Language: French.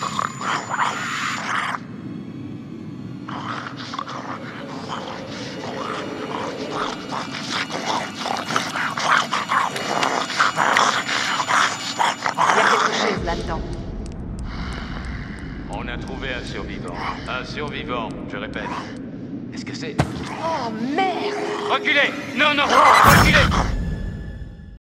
Là-dedans. On a trouvé un survivant. Un survivant, je répète. Est-ce que c'est... Oh merde! Reculez! Non, non! Reculez!